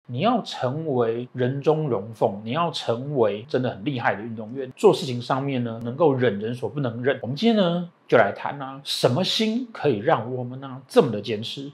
你要成为人中龙凤，你要成为真的很厉害的运动员，做事情上面呢能够忍人所不能忍。我们今天呢就来谈啊，什么心可以让我们呢这么的坚持？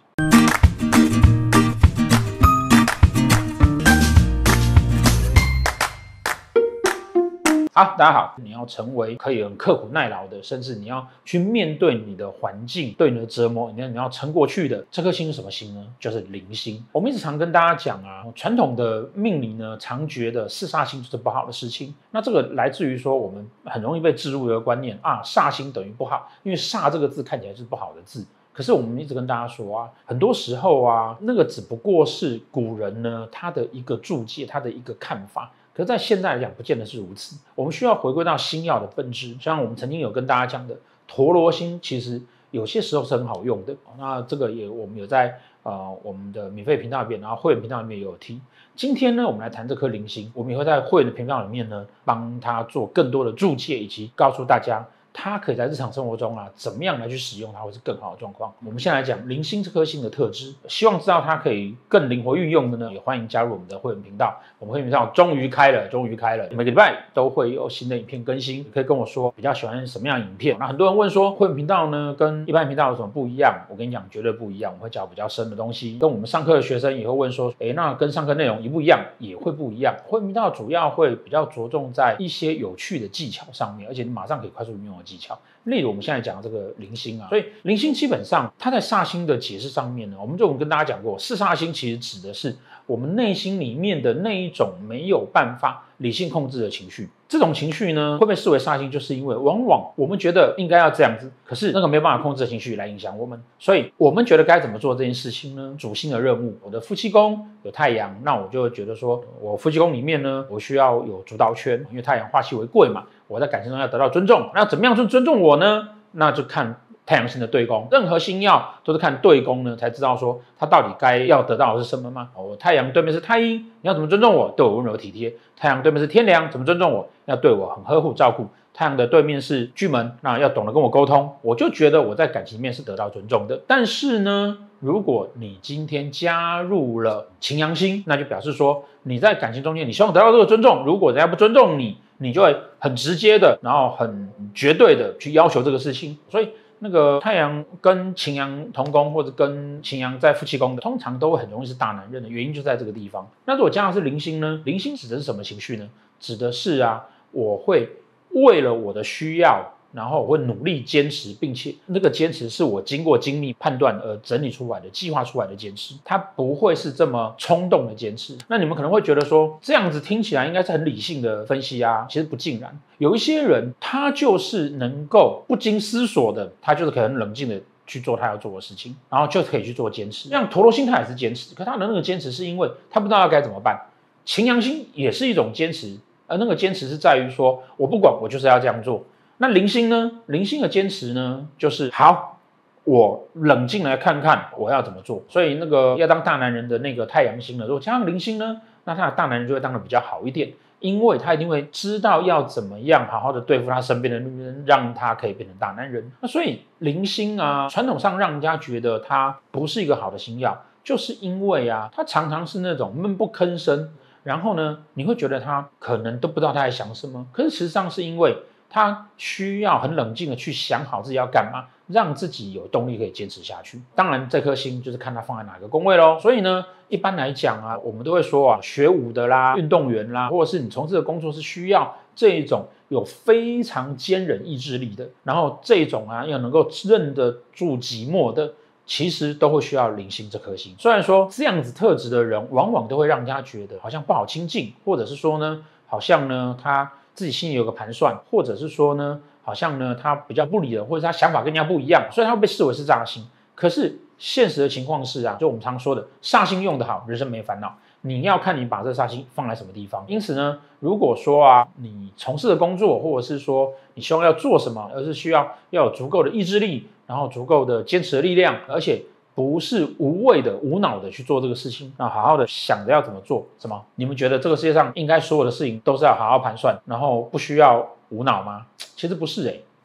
好，大家好。你要成为可以很刻苦耐劳的，甚至你要去面对你的环境对你的折磨，你要撑过去的，这颗心是什么心呢？就是灵心。我们一直常跟大家讲啊，传统的命理呢，常觉得四煞星就是不好的事情。那这个来自于说，我们很容易被植入一个观念啊，煞星等于不好，因为煞这个字看起来是不好的字。可是我们一直跟大家说啊，很多时候啊，那个只不过是古人呢他的一个注解，他的一个看法。可是在现在来讲，不见得是如此。我们需要回归到星曜的本质，像我们曾经有跟大家讲的，陀罗星其实有些时候是很好用的。那这个我们有在我们的免费频道里面，然后会员频道里面也有提。今天呢，我们来谈这颗灵星，我们也会在会员的频道里面呢，帮他做更多的注解，以及告诉大家它可以在日常生活中啊，怎么样来去使用它会是更好的状况。我们先来讲灵星这颗星的特质，希望知道它可以更灵活运用的呢，也欢迎加入我们的会员频道。我们会员频道终于开了，每个礼拜都会有新的影片更新，可以跟我说比较喜欢什么样的影片。那很多人问说，会员频道呢跟一般频道有什么不一样？我跟你讲，绝对不一样。我会教比较深的东西，跟我们上课的学生也会问说，那跟上课内容一不一样？也会不一样。会员频道主要会比较着重在一些有趣的技巧上面，而且你马上可以快速运用的技巧。例如我们现在讲的这个灵星啊，所以灵星基本上它在煞星的解释上面呢，我们跟大家讲过，四煞星其实指的是我们内心里面的那一种没有办法理性控制的情绪。这种情绪呢会被视为煞星，就是因为往往我们觉得应该要这样子，可是那个没有办法控制的情绪来影响我们，所以我们觉得该怎么做这件事情呢？主星的任务，我的夫妻宫有太阳，那我就会觉得说，我夫妻宫里面呢，我需要有主导权，因为太阳化气为贵嘛，我在感情中要得到尊重，那怎么样去尊重我呢？那就看太阳星的对宫，任何星曜都是看对宫呢，才知道说他到底该要得到的是什么吗？我太阳对面是太阴，你要怎么尊重我？对我温柔体贴。太阳对面是天梁，怎么尊重我？要对我很呵护照顾。太阳的对面是巨门，那要懂得跟我沟通。我就觉得我在感情面是得到尊重的。但是呢，如果你今天加入了擎羊星，那就表示说你在感情中间，你希望得到这个尊重。如果人家不尊重你，你就会很直接的，然后很绝对的去要求这个事情。所以那个太阳跟擎羊同宫，或者跟擎羊在夫妻宫的，通常都会很容易是大男人的原因就在这个地方。那如果加上是灵星呢？灵星指的是什么情绪呢？指的是啊，我会为了我的需要，然后我会努力坚持，并且那个坚持是我经过精密判断而整理出来的、计划出来的坚持，它不会是这么冲动的坚持。那你们可能会觉得说，这样子听起来应该是很理性的分析啊，其实不尽然。有一些人他就是能够不经思索的，他就是可能冷静的去做他要做的事情，然后就可以去做坚持。像陀罗星他也是坚持，可他的那个坚持是因为他不知道该怎么办。擎羊星也是一种坚持，而那个坚持是在于说我不管，我就是要这样做。那灵星呢？灵星的坚持呢，就是好，我冷静来看看我要怎么做。所以那个要当大男人的那个太阳星呢，如果加上灵星呢，那他的大男人就会当得比较好一点，因为他一定会知道要怎么样好好的对付他身边的人，让他可以变成大男人。那所以灵星啊，传统上让人家觉得他不是一个好的星曜，就是因为啊，他常常是那种闷不吭声，然后呢，你会觉得他可能都不知道他在想什么，可是实际上是因为他需要很冷静的去想好自己要干嘛，让自己有动力可以坚持下去。当然这颗星就是看他放在哪个宫位咯。所以呢，一般来讲啊，我们都会说啊，学武的啦、运动员啦，或者是你从事的工作是需要这一种有非常坚韧意志力的，然后这种啊要能够认得住寂寞的，其实都会需要灵星这颗星。虽然说这样子特质的人往往都会让人家觉得好像不好亲近，或者是说呢，好像呢他自己心里有个盘算，或者是说呢，好像呢他比较不理人，或者他想法跟人家不一样，所以他会被视为是煞星。可是现实的情况是啊，就我们常说的，煞星用得好，人生没烦恼。你要看你把这煞星放在什么地方。因此呢，如果说啊，你从事的工作，或者是说你希望要做什么，而是需要有足够的意志力，然后足够的坚持的力量，而且不是无谓的、无脑的去做这个事情，那好好的想着要怎么做。什么？你们觉得这个世界上应该所有的事情都是要好好盘算，然后不需要无脑吗？其实不是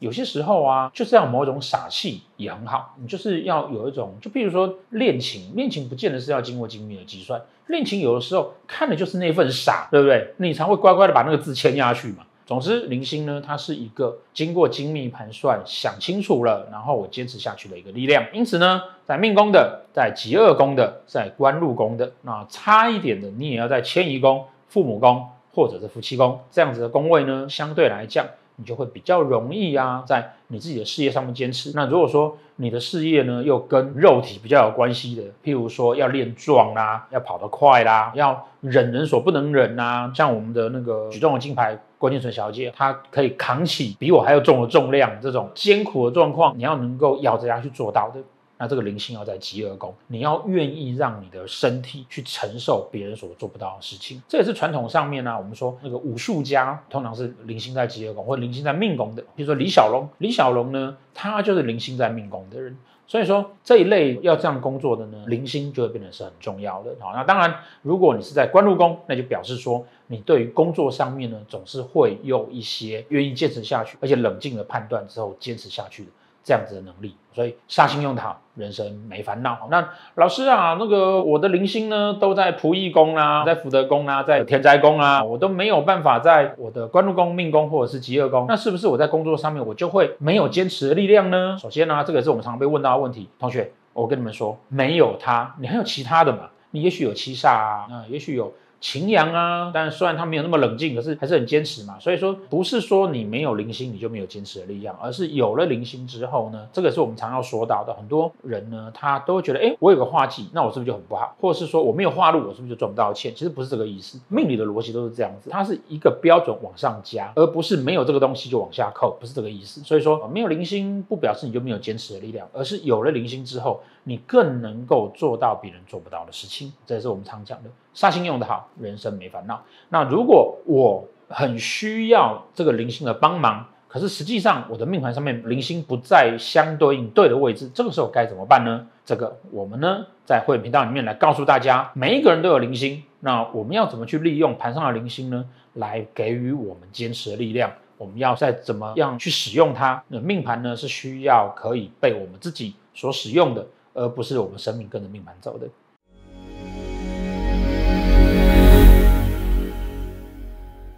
有些时候啊，就是要某种傻气也很好，你就是要有一种，就比如说练琴，练琴不见得是要经过精密的计算，练琴有的时候看的就是那份傻，对不对？你才会乖乖的把那个字签下去嘛。总之，零星呢，它是一个经过精密盘算、想清楚了，然后我坚持下去的一个力量。因此呢，在命宫的、在疾厄宫的、在官禄宫的，那差一点的，你也要在迁移宫、父母宫或者是夫妻宫这样子的宫位呢，相对来讲，你就会比较容易啊，在你自己的事业上面坚持。那如果说你的事业呢，又跟肉体比较有关系的，譬如说要练壮啦，要跑得快啦，要忍人所不能忍啊，像我们的那个举重的金牌郭建纯小姐，她可以扛起比我还要重的重量，这种艰苦的状况，你要能够咬着牙去做到的。那这个零星要在疾厄宫，你要愿意让你的身体去承受别人所做不到的事情。这也是传统上面呢，我们说那个武术家通常是零星在疾厄宫或零星在命宫的，比如说李小龙，李小龙呢，他就是零星在命宫的人。所以说这一类要这样工作的呢，零星就会变得是很重要的。好，那当然，如果你是在官禄宫，那就表示说你对于工作上面呢，总是会有一些愿意坚持下去，而且冷静的判断之后坚持下去的这样子的能力。所以煞星用得好，人生没烦恼。那老师啊，那个我的零星呢都在仆役宫啦，在福德宫啦，在田宅宫啦，我都没有办法在我的官禄宫、命宫或者是疾厄宫，那是不是我在工作上面我就会没有坚持的力量呢？首先呢，这个是我们常被问到的问题。同学，我跟你们说，没有它，你还有其他的嘛？你也许有七煞啊，也许有擎羊啊，但虽然他没有那么冷静，可是还是很坚持嘛。所以说，不是说你没有零星你就没有坚持的力量，而是有了零星之后呢，这个是我们常要说到的。很多人呢，他都会觉得，我有个化忌，那我是不是就很不好？或者是说我没有化禄，我是不是就赚不到钱？其实不是这个意思，命理的逻辑都是这样子，它是一个标准往上加，而不是没有这个东西就往下扣，不是这个意思。所以说，没有零星不表示你就没有坚持的力量，而是有了零星之后，你更能够做到别人做不到的事情。这也是我们常讲的。煞星用得好，人生没烦恼。那如果我很需要这个零星的帮忙，可是实际上我的命盘上面零星不在相对应对的位置，这个时候该怎么办呢？这个我们呢在会员频道里面来告诉大家，每一个人都有零星，那我们要怎么去利用盘上的零星呢，来给予我们坚持的力量？我们要再怎么样去使用它？命盘呢是需要可以被我们自己所使用的，而不是我们生命跟着命盘走的。